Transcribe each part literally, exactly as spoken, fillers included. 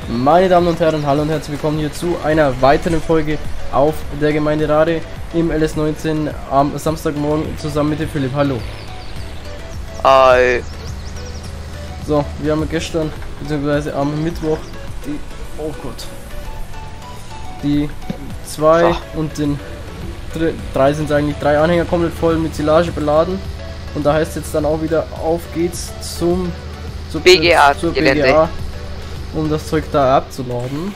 Meine Damen und Herren, hallo und herzlich willkommen hier zu einer weiteren Folge auf der Gemeinde Rade im L S neunzehn am Samstagmorgen zusammen mit dem Philipp. Hallo. Hi. So, wir haben gestern, beziehungsweise am Mittwoch, die, oh Gott, die zwei so. und den drei sind eigentlich, drei Anhänger komplett voll mit Silage beladen. Und da heißt jetzt dann auch wieder, auf geht's zum, zur B G A, zur B G A, um das Zeug da abzuladen.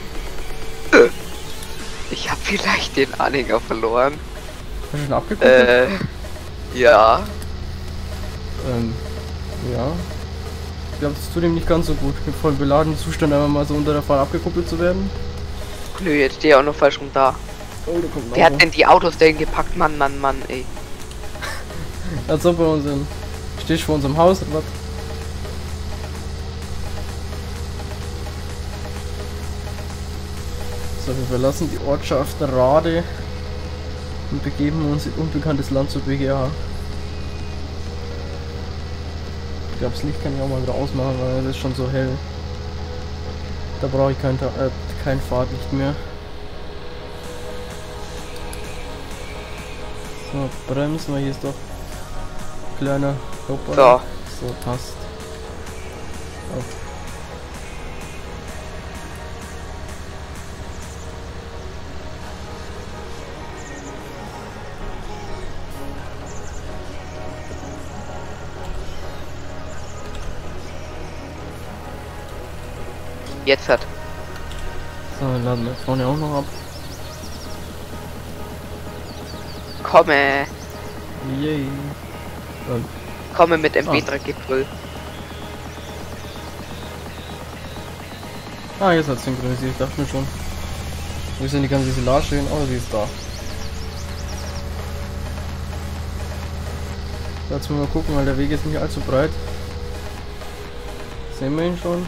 Ich habe vielleicht den Anhänger verloren. Hast du schon abgekuppelt? Äh, ja. Ähm, ja. Ich glaube, das tut ihm nicht ganz so gut, im voll beladenen Zustand einfach mal so unter der Fahrt abgekuppelt zu werden. Nö, jetzt steht auch noch falsch rum da. Oh, da kommt ein Wer Auto. hat denn die Autos dahin gepackt? Mann, Mann, Mann, ey. Als ob wir uns in... Stehst du vor unserem Haus oder was? So, wir verlassen die Ortschaft Rade und begeben uns in unbekanntes Land zur B G A. Ich glaube, das Licht kann ich auch mal wieder ausmachen, weil es ist schon so hell. Da brauche ich kein, äh, kein Fahrtlicht mehr. So, bremsen wir, hier ist doch kleiner Hopper. So. So, passt. Oh. Jetzt hat. So, dann laden wir vorne auch noch ab. Komme. Yay. Und Komme mit dem Ah. Petra-Gipfel. Ah, jetzt hat es synchronisiert, ich dachte mir schon. Wo ist denn die ganze Silage hin? Oh, sie ist da. So, jetzt müssen wir mal gucken, weil der Weg ist nicht allzu breit. Sehen wir ihn schon?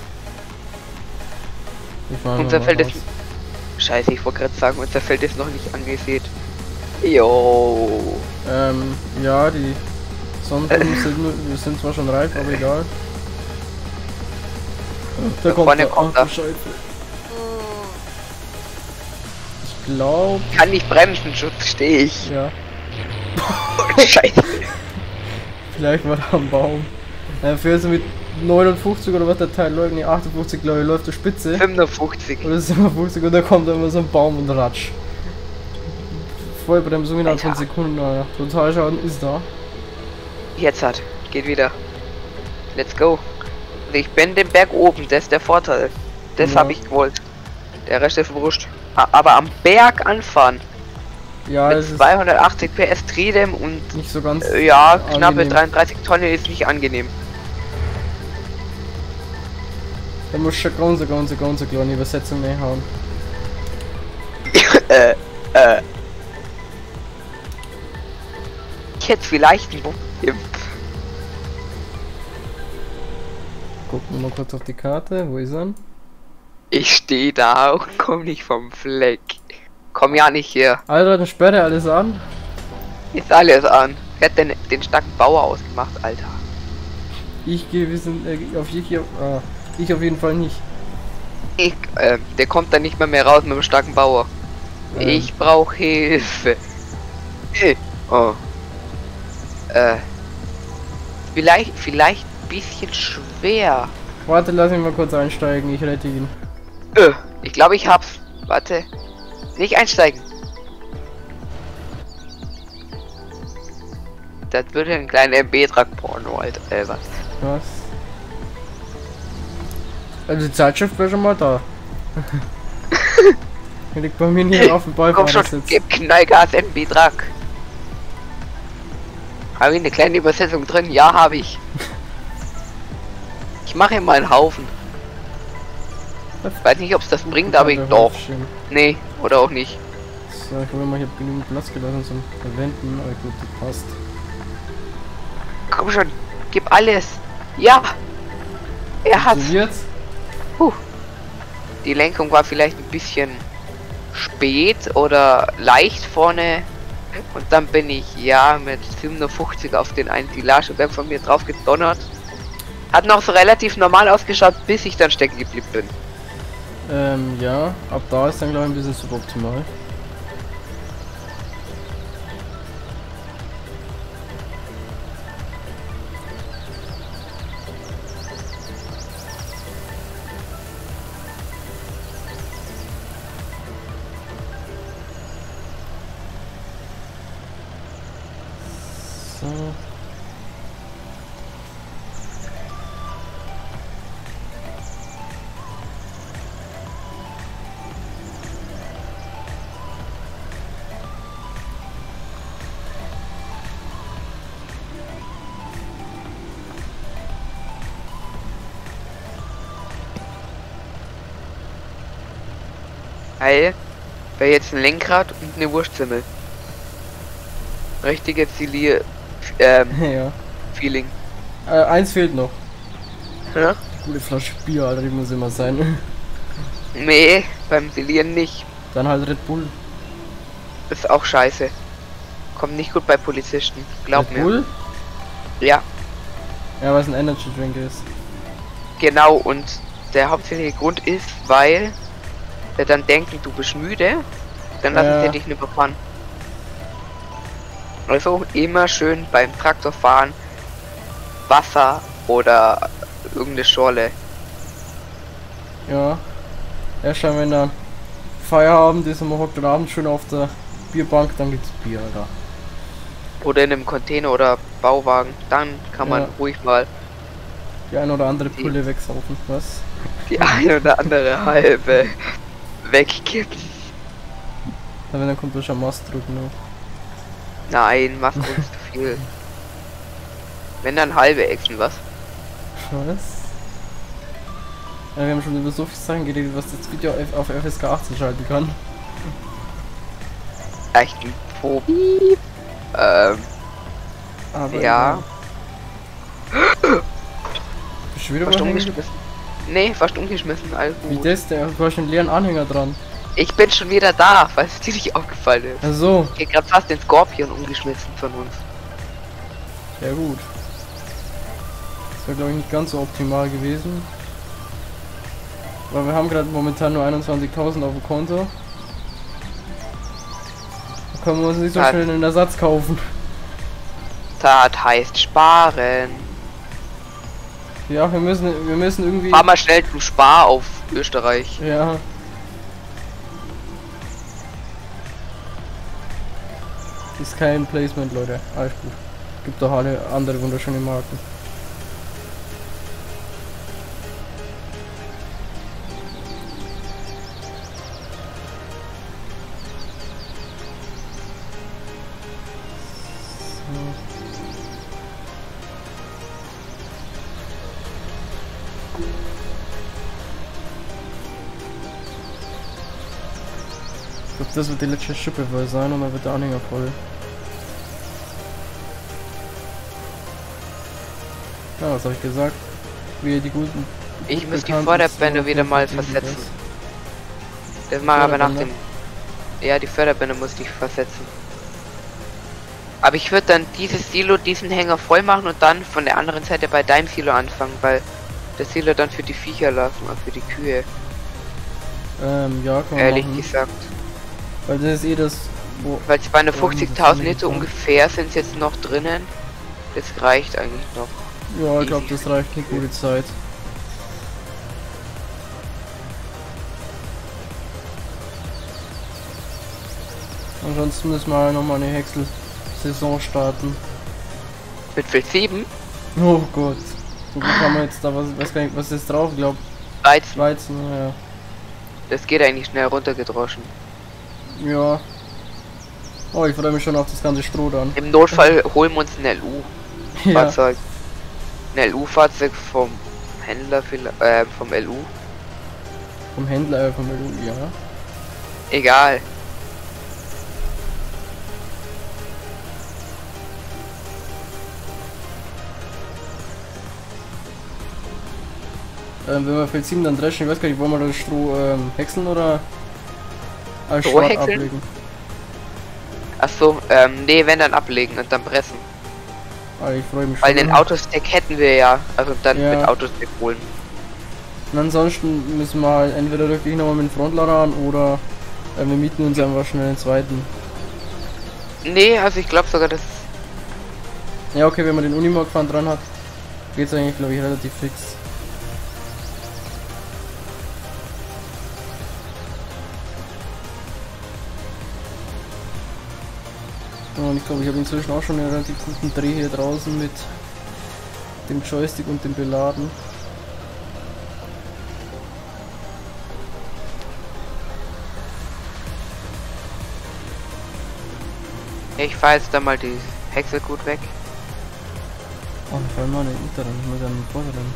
Ich fahr Unser mal Feld raus. ist... Scheiße, ich wollte gerade sagen, unser Feld ist noch nicht angesät. Jo. Ähm, ja, die Sonnenblumen sind, nur- wir sind zwar schon reif, aber egal. Da Da vorne kommt er. Scheiße. Ich glaube, Kann nicht bremsen, Schutz stehe ich. ja, Scheiße. vielleicht war da am Baum. Äh, für so mit neunundfünfzig oder was der Teil läuft, nee, achtundfünfzig glaube ich, läuft der Spitze. fünfundfünfzig. Oder siebenundfünfzig und da kommt immer so ein Baum und ratsch. Vollbremsung innerhalb von Alter. Sekunden, naja. Totalschaden ist da. Jetzt hat. Geht wieder. Let's go. Und ich bin den Berg oben, das ist der Vorteil. Das Ja. habe ich gewollt. Der Rest ist wurscht. A- Aber am Berg anfahren. Ja, mit es ist zweihundertachtzig P S Tridem und nicht so ganz. äh, ja, knappe angenehm. dreiunddreißig Tonnen ist nicht angenehm. Da muss schon ganz, ganz, ganz kleine Übersetzung mehr haben. äh, äh. Ich hätte vielleicht ein Problem. Gucken wir mal kurz auf die Karte. Wo ist er? Ich stehe da und komm nicht vom Fleck. Komm ja nicht hier. Alter, dann sperre alles an. Ist alles an. Wer hat denn den starken Bauer ausgemacht, Alter? Ich gehe, wir sind äh, auf ich, hier, ah, ich auf jeden Fall nicht. Ich, äh, der kommt dann nicht mehr mehr raus mit dem starken Bauer. Ähm. Ich brauche Hilfe. Äh, oh. Äh. Vielleicht, vielleicht ein bisschen schwer. Warte, lass mich mal kurz einsteigen. Ich rette ihn. Äh, ich glaube, ich hab's. Warte. Nicht einsteigen. Das würde ein kleiner M B-Trag-Porno, Alter. Äh, was? Was? Also die Zeitschrift wäre schon mal da. Der liegt bei mir hier auf dem Komm schon, Beifahrersitz. gib Knallgas M B-Trag. Habe ich eine kleine Übersetzung drin? Ja, habe ich. Ich mache hier mal einen Haufen. Weiß nicht, ob es das bringt, aber ich doch. Schön. Nee, oder auch nicht. So, ich hoffe mal, ich habe genügend Platz gelassen zum Verwenden. Aber gut, das passt. Komm schon, gib alles. Ja. Er hat's. So jetzt? Puh. Die Lenkung war vielleicht ein bisschen spät oder leicht vorne. Und dann bin ich ja mit siebenundfünfzig auf den einen Silageberg von mir drauf gedonnert. Hat noch so relativ normal ausgeschaut, bis ich dann stecken geblieben bin. Ähm, ja, ab da ist dann glaube ich ein bisschen suboptimal. So. Geil. Wäre jetzt ein Lenkrad und eine Wurstzimmel. Richtige Zielier ähm, Ja. Feeling. Äh, eins fehlt noch. Ja? Gute Flasche Bier, Alter, die muss immer sein. Nee, beim Zilieren nicht. Dann halt Red Bull. Ist auch scheiße. Kommt nicht gut bei Polizisten. Glaub Red mir. Bull? Ja, Ja, weil es ein Energy Drink ist. genau. Und der hauptsächliche Grund ist, weil der dann denkt, du bist müde, dann lassen Ja. sie dich nicht mehr fahren. Also immer schön beim Traktorfahren Wasser oder irgendeine Schorle. Ja. Ja, schon wenn dann Feierabend ist und man hockt dann abends schön auf der Bierbank, dann gibt's Bier, Alter. Oder in einem Container oder Bauwagen. Dann kann man Ja. ruhig mal Die ein oder andere Die- Pulle wegsaufen. Was? die eine oder andere halbe wegkippen. Ja, wenn dann kommt du schon Mast drücken. Ne? Nein, mach uns zu viel. Wenn dann halbe Action, was? Was? Ja, wir haben schon über so viele Sachen geredet, was das Video auf auf F S K achtzehn schalten kann. Echt ein Phobie. Ähm, Aber ja. Bist du wieder Fast mal hängen? umgeschmissen. Nee, fast umgeschmissen, alles Wie gut. das? Der, du hast einen leeren Anhänger dran. Ich bin schon wieder da, weil es dir nicht aufgefallen ist. Ach so. Ich hab grad fast den Skorpion umgeschmissen von uns. Ja gut. Das wäre glaube ich nicht ganz so optimal gewesen. Weil wir haben gerade momentan nur einundzwanzigtausend auf dem Konto. Da können wir uns nicht so Ja. schnell einen Ersatz kaufen. Das heißt sparen. Ja, wir müssen wir müssen irgendwie. Fahr mal schnell zum Spar auf Österreich. Ja. Ist kein Placement, Leute. Alles gut. Gibt doch alle andere wunderschöne Marken. Ich glaube, das wird die letzte Schippe wohl sein und dann wird der Anhänger voll. Ja, was habe ich gesagt? Wie die guten. Ich muss die bekannten Förderbänder wieder mal zweihundertfünfzig versetzen. Das mache ich aber nach dem... Förderbänder? Ja, die Förderbänder muss ich versetzen. Aber ich würde dann dieses Silo, diesen Hänger voll machen und dann von der anderen Seite bei deinem Silo anfangen, weil das Silo dann für die Viecher lassen und für die Kühe, Ähm, ja, kann man ehrlich machen. gesagt. Weil das ist eh das, wo. Weil zweihundertfünfzigtausend Ja, nicht so das ist ungefähr sind jetzt noch drinnen. Das reicht eigentlich noch. Ja, ich glaube, das reicht eine gute Zeit. Ansonsten müssen wir nochmal eine Häcksel-Saison starten. Mit Feld sieben? Oh Gott. So gut haben wir jetzt da was, was, gar nicht- was ist drauf, glaub Weizen. Weizen, ja. Das geht eigentlich schnell runtergedroschen. Ja. Oh, ich freue mich schon auf das ganze Stroh dann. Im Notfall holen wir uns ein L Ja. U-Fahrzeug. Ein L U-Fahrzeug vom Händler, vielleicht- äh, vom L U. Vom Händler, äh, vom L U, ja. Egal. Ähm, wenn wir Feld sieben dann dreschen, ich weiß gar nicht, wollen wir das Stroh ähm, häckseln oder als Stroh Schrott häckseln? ablegen? Achso, ähm, nee, wenn dann ablegen und dann pressen. Ah, ich freue mich Weil schon. den Autostack hätten wir ja. Also dann Ja. mit Autostack holen. Und ansonsten müssen wir halt entweder wirklich nochmal mit dem Frontlader an oder äh, wir mieten uns einfach schnell den zweiten. Nee, also ich glaube sogar, dass... Ja, okay, wenn man den Unimog-Fahren dran hat, geht's eigentlich, glaube ich, relativ fix. Und ich glaube, ich habe inzwischen auch schon einen relativ guten Dreh hier draußen mit dem Joystick und dem Beladen. Ich fahre jetzt da mal die Häcksel gut weg. Oh, vor allem mal den hinteren, ich muss ja den vorderen.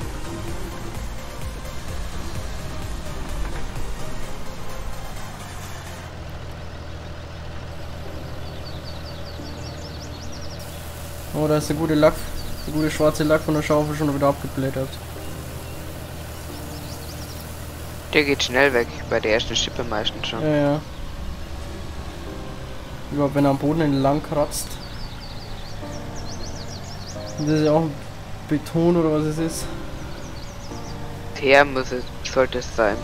Oh, da ist der gute Lack, der gute schwarze Lack von der Schaufel schon wieder abgeblättert. Der geht schnell weg, bei der ersten Schippe meistens schon. Ja, ja. Überhaupt wenn er am Boden entlang kratzt. Und das ist ja auch Beton oder was es ist. Teer muss es, sollte es sein.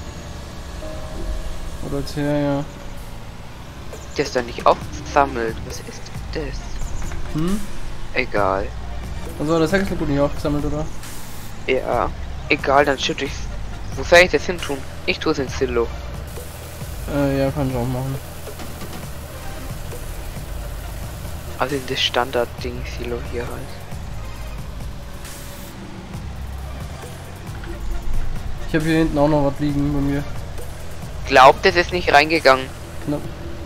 Oder Teer, ja. Der ist da nicht aufgesammelt. Was ist das? Hm? Egal. Also das Häcksel gut nicht aufgesammelt, oder? Ja. Egal, dann schütte ich's. Wo soll ich das hin tun? Ich tue es ins Silo. Äh, ja, kann ich auch machen. Also in das Standard-Ding Silo hier halt. Ich habe hier hinten auch noch was liegen bei mir. Glaubt, es ist nicht reingegangen. Knapp.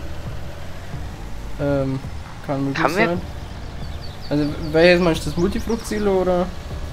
Ähm, kann möglich Kann wir- sein. Also, welches meinst du, das Multifrucht-Silo oder?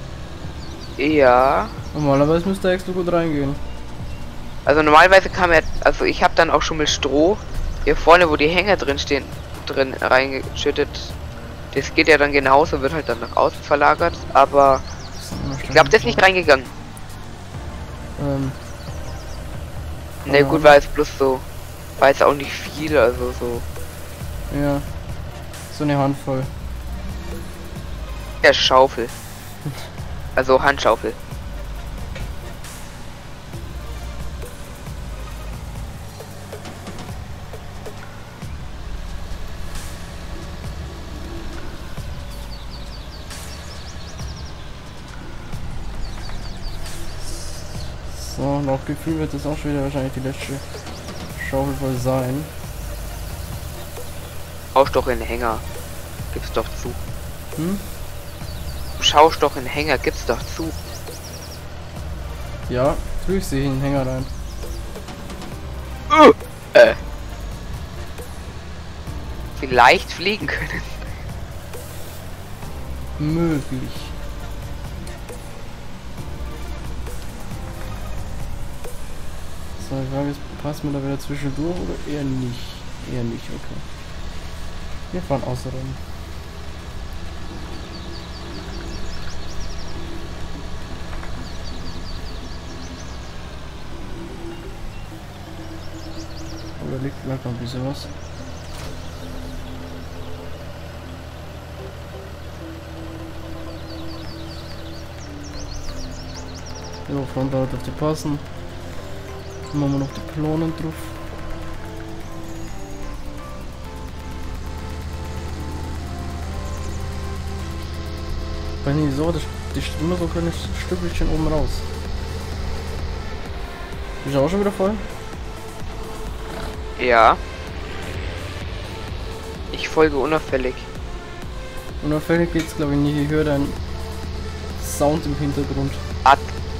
Ja. Normalerweise müsste der extra gut reingehen. Also normalerweise kam er, also ich habe dann auch schon mit Stroh hier vorne, wo die Hänger drin stehen, drin reingeschüttet. Das geht ja dann genauso, wird halt dann nach außen verlagert, aber ich glaube, das ist nicht reingegangen. Ähm, Ne, Ja. gut, war es bloß so, war jetzt auch nicht viel, also so. ja. So eine Handvoll. Ja, Schaufel. Also Handschaufel. So, laut Gefühl wird das auch schon wieder wahrscheinlich die letzte Schaufel voll sein. Schaustoch in den Hänger. Gib's doch zu. Hm? Schaustoch in den Hänger, gib's doch zu. Ja, drück sie in den Hänger rein. Uh, äh. Vielleicht fliegen können. Möglich. So, die Frage ist, passen wir da wieder zwischendurch oder eher nicht? Eher nicht, okay. Wir fahren außerdem. Oder liegt vielleicht noch ein bisschen was? Jo, Frontlader dürfte passen. Dann machen wir noch die Pylonen drauf. Weil nicht so, das, die steht immer so ein kleines Stückchen oben raus. Ist auch schon wieder voll? Ja. Ich folge unauffällig. Unauffällig geht's glaube ich nicht, ich höre deinen Sound im Hintergrund. Ad.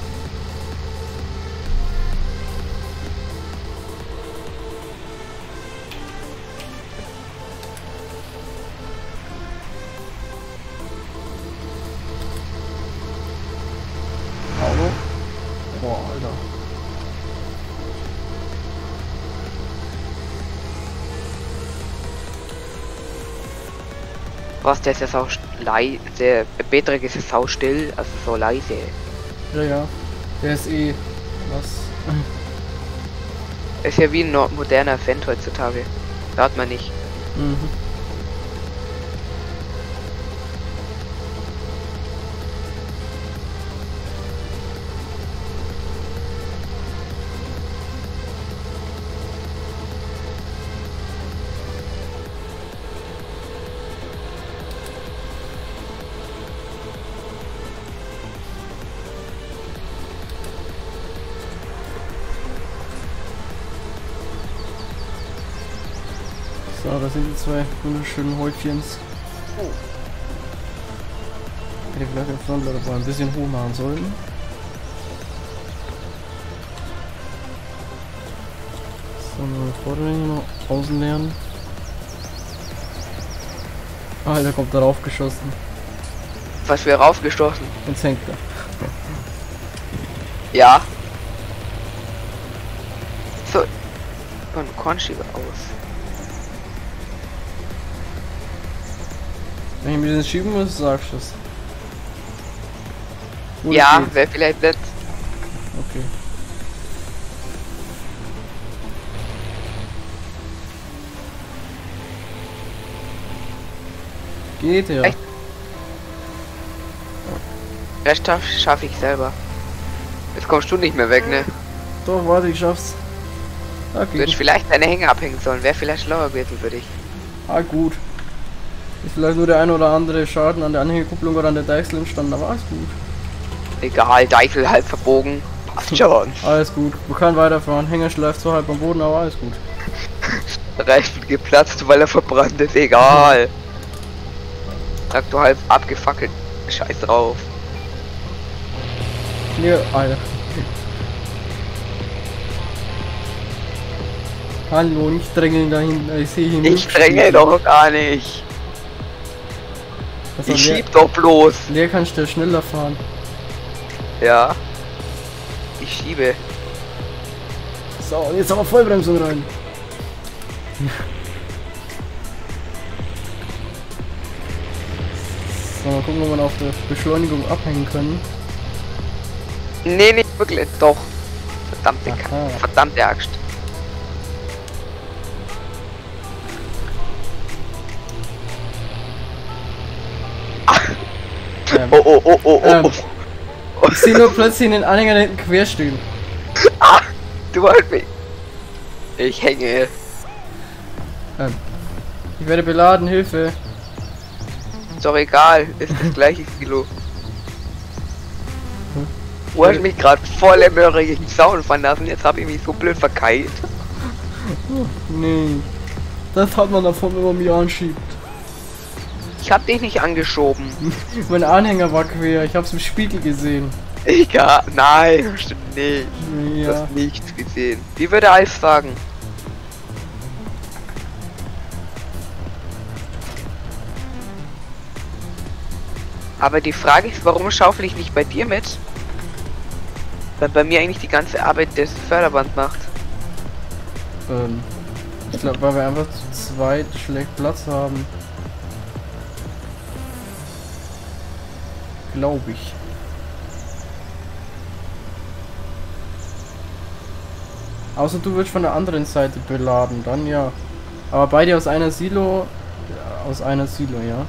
Hallo? Boah, Alter. Was, der ist ja sau leise. Der Betrag ist ja sau still, also so leise. Ja, ja. Der ist eh. Was? Ist ja wie ein no- moderner Fan heutzutage. Hört man nicht. Mhm. So, da sind die zwei wunderschönen Häufchens. Hätte vielleicht den Frontlader mal ein bisschen hoch machen sollen. So, nur Vorderlinie noch außen lernen. Ah, der kommt darauf geschossen. Was wäre raufgestoßen? Jetzt hängt er. Ja. So. Und Kornschieber aus. Wenn ich ein bisschen schieben muss, sagst du es. Oder Ja, geht's? wäre vielleicht nett. Okay. Geht ja. Echt? Rest schaffe schaff ich selber. Jetzt kommst du nicht mehr weg, ne? Doch, warte, ich schaff's. Okay. Würde ich vielleicht deine Hänge abhängen sollen. Wäre vielleicht schlauer gewesen für dich. Ah, gut. Ist vielleicht nur der ein oder andere Schaden an der Anhängerkupplung oder an der Deichsel entstanden, aber alles gut. Egal, Deichsel halb verbogen. Passt schon. Alles gut. Man kann weiterfahren. Hänger schleift so halb am Boden, aber alles gut. Reifen geplatzt, weil er verbrannt ist. Egal. Sag du halb abgefackelt. Scheiß drauf. Nee, Alter. Hallo, nicht drängeln dahin. Ich sehe hier Ich dränge doch gar nicht. Also Ich Leer, schieb doch bloß. Leer kannst du schneller fahren. Ja. Ich schiebe. So, jetzt aber Vollbremsung rein. So, mal gucken, ob wir auf der Beschleunigung abhängen können. Nee, nicht wirklich. Doch. Verdammte Kacke. Aha. Verdammte Axt. Ähm, Oh, oh, oh, oh, oh. Ähm. oh. ich sehe nur plötzlich den Anhänger da hinten quer stehen. Ah, du wolltest mich. Ich hänge. Ähm, ich werde beladen, Hilfe. Ist doch egal. Ist das gleiche Kilo. Hm. Du hast mich gerade voll im möhrigen Zaun verlassen. Jetzt habe ich mich so blöd verkeilt. Nee. Das hat man davon, wenn man mich anschiebt. Ich hab dich nicht angeschoben. Mein Anhänger war quer, ich hab's im Spiegel gesehen. Egal. Nein, stimmt nicht. Du Ja. hast nichts gesehen. Wie würde Alf sagen? Aber die Frage ist, warum schaufel ich nicht bei dir mit? Weil bei mir eigentlich die ganze Arbeit das Förderband macht. Ähm, ich glaube, weil wir einfach zu zweit schlecht Platz haben. Glaube ich. Außer du wirst von der anderen Seite beladen, dann ja. Aber beide aus einer Silo, ja, aus einer Silo, ja.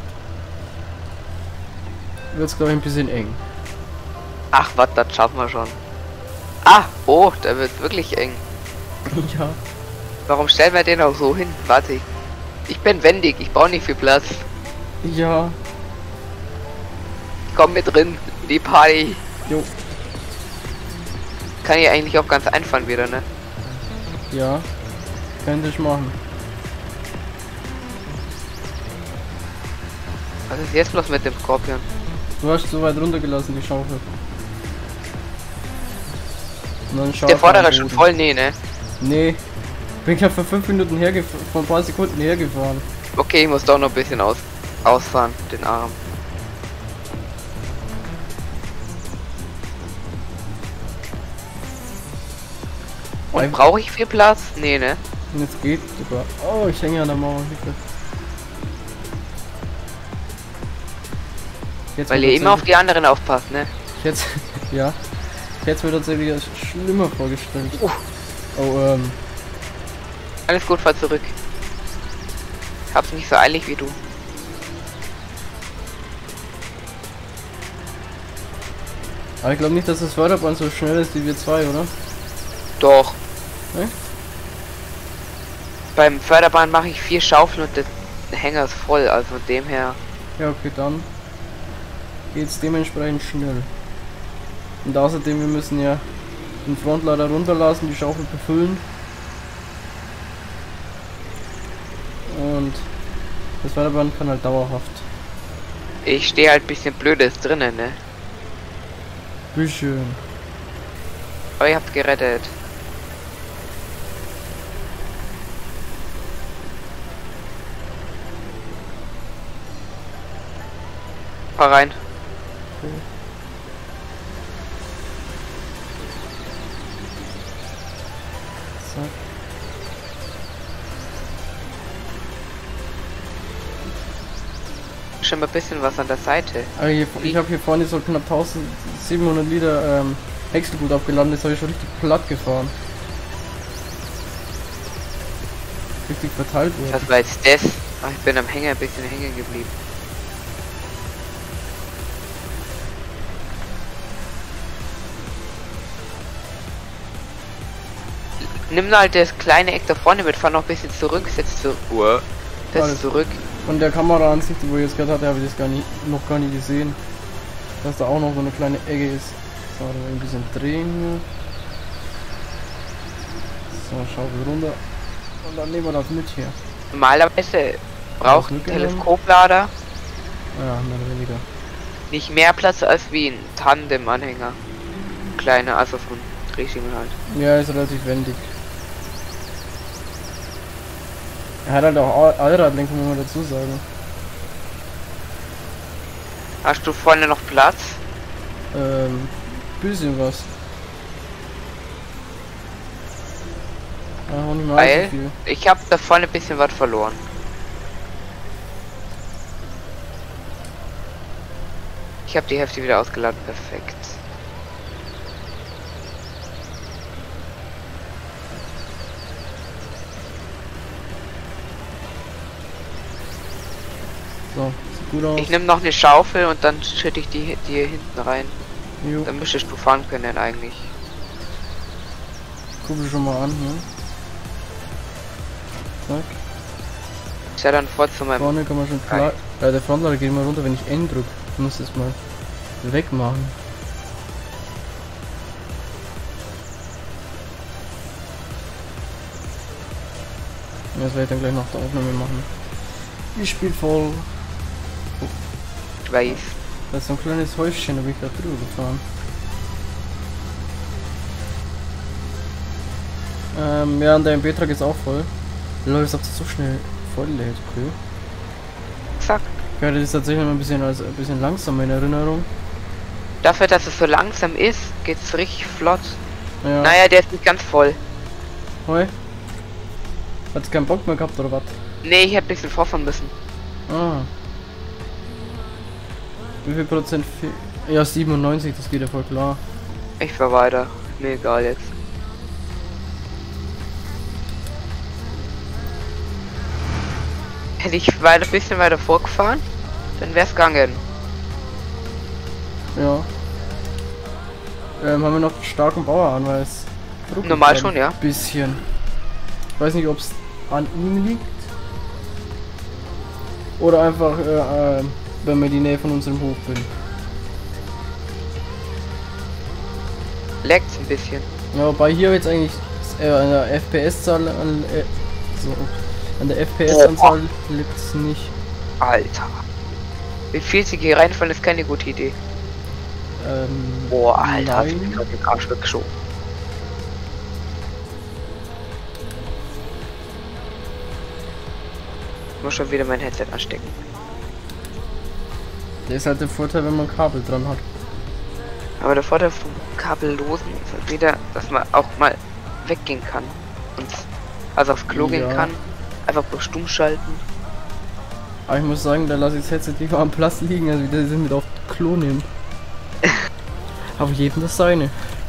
Wird's glaube ich ein bisschen eng. Ach, was, das schaffen wir schon. Ah, oh, da wird wirklich eng. Ja. Warum stellen wir den auch so hin? Warte. Ich bin wendig, ich brauche nicht viel Platz. Ja. Komm mit drin, in die Party. Jo. Kann ich eigentlich auch ganz einfahren wieder, ne? Ja. Könnte ich machen. Was ist jetzt los mit dem Skorpion? Du hast so weit runtergelassen, die Schaufel. Und dann Der Schaufel vordere am schon Boden. voll, nee, ne? Nee. Bin gerade vor fünf Minuten hergefahren, vor ein paar Sekunden hergefahren. Okay, ich muss doch noch ein bisschen aus ausfahren, den Arm. Und brauche ich viel Platz? Nee, ne? Und jetzt geht sogar. Oh, ich hänge an der Mauer. Hilfe. Jetzt Weil wird ihr immer auf tatsächlich- die anderen aufpasst, ne? Ich Jetzt, ja. Ich hätte mir tatsächlich das schlimmer vorgestellt. Uh. Oh, ähm. Alles gut, fahr zurück. Hab's nicht so eilig wie du. Aber ich glaube nicht, dass das Förderband so schnell ist wie wir zwei, oder? Doch. Hä? Beim Förderband mache ich vier Schaufeln und der Hänger ist voll, also von dem her. Ja, okay, dann geht's dementsprechend schnell. Und außerdem, wir müssen ja den Frontlader runterlassen, die Schaufel befüllen. und das Förderband kann halt dauerhaft. Ich stehe halt ein bisschen blödes drinnen, ne? Wie schön. Aber ihr habt's gerettet. Fahr rein. Okay. Zack. Schon mal ein bisschen was an der Seite. Also hier, ich habe hier vorne so knapp tausendsiebenhundert Liter ähm, Häckselgut abgeladen, das habe ich schon richtig platt gefahren. Richtig verteilt wurde. Was war jetzt das? Ach, ich bin am Hänger ein bisschen hängen geblieben. Nimm halt das kleine Eck da vorne mit, fahr noch ein bisschen zurück, setz zurück. Uah. Das Alles. zurück. Von der Kameraansicht, wo ich jetzt gerade hatte, habe ich das gar nicht, noch gar nicht gesehen. Dass da auch noch so eine kleine Ecke ist. So, dann ein bisschen drehen hier. So, Schaufel runter. Und dann nehmen wir das mit hier. Normalerweise braucht ein mitgenommen? Teleskoplader Ja, mehr oder weniger. nicht mehr Platz als wie ein Tandem-Anhänger. Kleiner, also von Drehschienen halt. Ja, ist relativ wendig. Er hat halt auch Allradlenkung, muss man dazu sagen. Hast du vorne noch Platz? Ähm, bisschen was. Ja, auch nicht mal Weil so viel. ich habe da vorne ein bisschen was verloren. Ich habe die Hälfte wieder ausgeladen, perfekt. So, sieht gut aus. Ich nehme noch eine Schaufel und dann schütte ich die, die hier hinten rein. Jo, Dann müsstest du fahren können eigentlich. gucke schon mal an hier. Zack. Ist ja dann vor zu meinem... Vorne kann man schon klar. Ja, der Frontlader geht mal runter, wenn ich N drücke. Ich muss das mal wegmachen. Ja, das werde ich dann gleich nach der Aufnahme machen. Ich spiele voll. Ich weiß. Da ist so ein kleines Häuschen, da bin ich da drüber gefahren. Ähm, ja, und der M B-Truck ist auch voll. Läuft das so schnell voll lädt, okay. Zack. Ja, das ist tatsächlich noch ein bisschen als ein bisschen langsam in Erinnerung. Dafür, dass es so langsam ist, geht's richtig flott. Ja. Naja, der ist nicht ganz voll. Hoi. Hat's keinen Bock mehr gehabt oder was? Nee, ich hätte ein bisschen vorfahren müssen. Ah. Wie viel Prozent fehlt? Ja, siebenundneunzig, das geht ja voll klar. Ich fahr weiter. Mir egal jetzt. Hätte ich weiter ein bisschen weiter vorgefahren, dann wär's gegangen. Ja. Ähm, haben wir noch starken Bauernanweis? Normal schon, ja. Bisschen. Ich weiß nicht, ob es an ihm liegt. Oder einfach, äh, äh, wenn wir in die Nähe von unserem Hof bin. Leckt's ein bisschen. Ja, wobei hier jetzt eigentlich äh, an der F P S-Zahl an, äh, so, an der F P S-Anzahl liegt es nicht. Alter. Wie viel sie hier reinfallen, ist keine gute Idee. Ähm, Boah, Alter, hat nein. mich gerade den Arsch weggeschoben. Ich muss schon wieder mein Headset anstecken. Der ist halt der Vorteil, wenn man Kabel dran hat. Aber der Vorteil vom Kabellosen ist halt wieder, dass man auch mal weggehen kann. Und also aufs Klo Ja. gehen kann. Einfach bloß stumm schalten. Aber ich muss sagen, da lasse ich das Headset lieber am Platz liegen, als wieder sie mit auf Klo nehmen. Aber jedem das seine.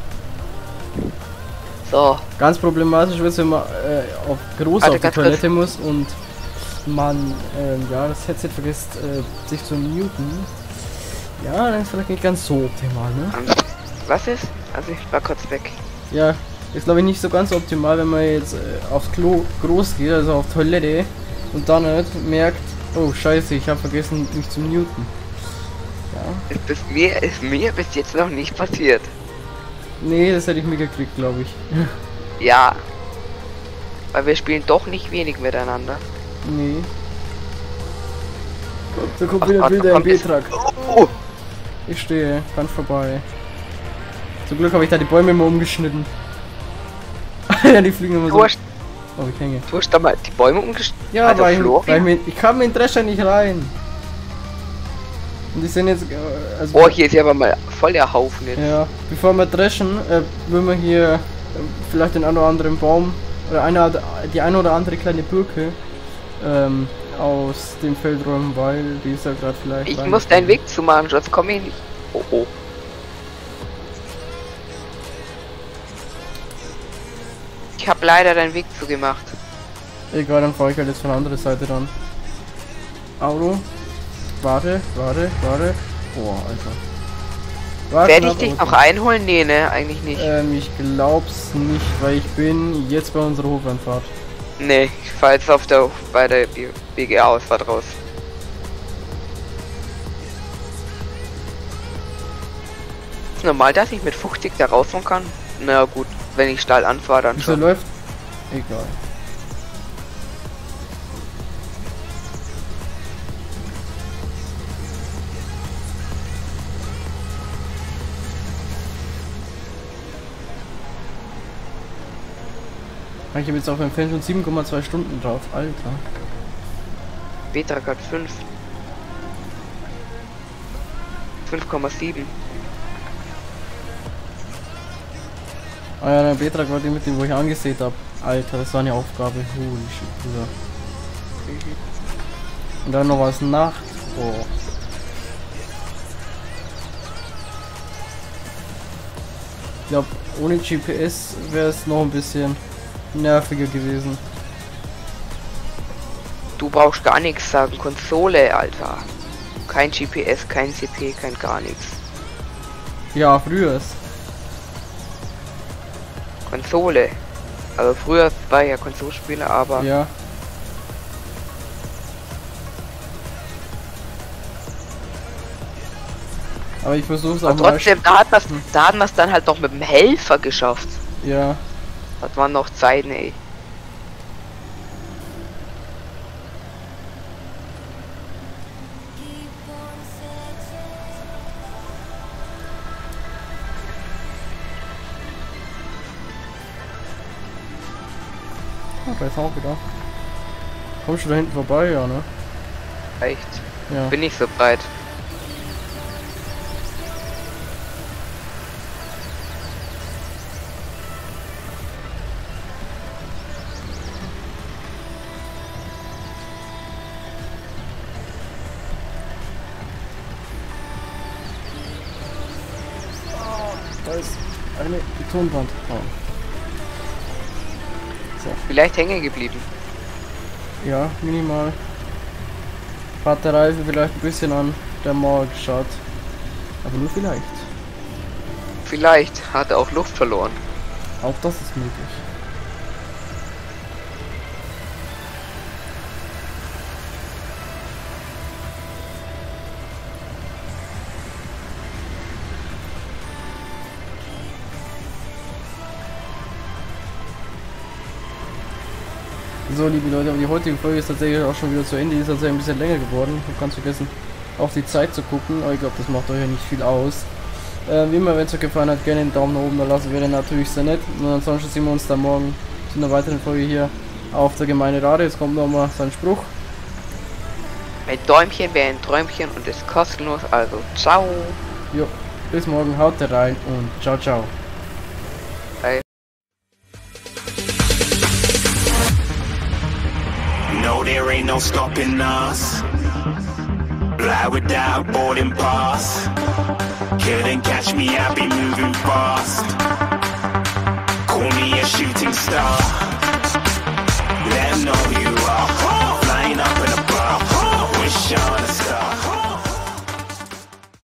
So, Ganz problematisch wird es, wenn man äh, auf groß Warte, auf die ganz Toilette muss und man ähm, ja das Headset vergisst äh, sich zu muten. Ja, dann ist vielleicht nicht ganz so optimal, ne? ähm, was ist? Also ich war kurz weg. Ja, ist glaube ich nicht so ganz optimal, wenn man jetzt äh, aufs Klo groß geht, also auf Toilette und dann halt merkt, oh scheiße, ich habe vergessen mich zu muten. Ja. Ist das mir, ist mir bis jetzt noch nicht passiert. Nee, das hätte ich mir gekriegt, glaube ich. Ja. Weil wir spielen doch nicht wenig miteinander. Nee. Da kommt Ach, wieder Gott, wieder da ein kommt es- B-Truck. Oh, oh. Ich stehe ganz vorbei. Zum Glück habe ich da die Bäume immer umgeschnitten. Ja, die fliegen immer Du so. hast, Oh, ich hänge. du hast da mal die Bäume umgeschnitten. Ja, Alter, weil, ich, Florian. weil ich, mir, ich kam in den Drescher nicht rein. Und die sind jetzt. äh, Also, Oh, hier ist ja aber mal voll der Haufen jetzt. ja, bevor wir dreschen, äh, würden wir hier äh, vielleicht den einen oder anderen Baum oder eine, die eine oder andere kleine Birke ähm, aus dem Feld räumen, weil die ist ja gerade vielleicht. Ich rein- muss deinen Weg zu machen, sonst komme ich nicht. Oh, oh. Ich habe leider deinen Weg zugemacht. Egal, dann fahre ich halt jetzt von der anderen Seite dann. Auto. Warte, warte, warte. Boah, Alter. Warte, Werde ich ab, dich Auto. noch einholen? Nee, ne, eigentlich nicht. Ähm, ich glaub's nicht, weil ich bin jetzt bei unserer Hofeinfahrt. Nee, ich fahre jetzt auf der bei der B G A-Ausfahrt raus. Ist normal, dass ich mit fünfzig da rausfahren kann? Na gut, wenn ich steil anfahre, dann Wieso schon. läuft? Egal. Ich habe jetzt auf meinem Fan schon sieben Komma zwei Stunden drauf, Alter. Beta hat fünf. fünf Komma sieben. Ah ja, der Betrag war die mit dem, wo ich angesehen habe. Alter, das war eine Aufgabe. Holy shit, Bruder. Und dann noch was Nacht. Oh. Ich glaube, ohne G P S wäre es noch ein bisschen nerviger gewesen. Du brauchst gar nichts sagen. Konsole, Alter. Kein G P S, kein C P, kein gar nichts. Ja, früher ist. Konsole. Also früher war ja Konsolspieler, aber Ja. Aber ich versuch's auch aber mal. trotzdem, da hat man's, da hat man's dann halt noch mit dem Helfer geschafft. Ja. Das waren noch Zeiten, ey. Ah, da ist auch wieder. Kommst du da hinten vorbei, ja, ne? Echt. Ja. Bin nicht so breit. Da ist eine Betonwand. Oh. So. Vielleicht hängen geblieben. Ja, minimal. Hat der Reifen vielleicht ein bisschen an der Mauer geschaut. Aber nur vielleicht. Vielleicht hat er auch Luft verloren. Auch das ist möglich. So, liebe Leute, aber die heutige Folge ist tatsächlich auch schon wieder zu Ende. Die ist tatsächlich ein bisschen länger geworden. Ich habe ganz vergessen, auf die Zeit zu gucken. Aber ich glaube, das macht euch ja nicht viel aus. Äh, wie immer, wenn es euch gefallen hat, gerne einen Daumen nach oben da lassen. Wäre natürlich sehr nett. Und ansonsten sehen wir uns dann morgen zu einer weiteren Folge hier auf der Gemeinde Rade. Jetzt kommt nochmal sein Spruch. Ein Däumchen wäre ein Träumchen und ist kostenlos. Also, ciao. Jo, bis morgen, haut rein und ciao, ciao. Bye. No, there ain't no stopping us. Fly without boarding pass. Couldn't catch me, I be moving fast. Call me a shooting star.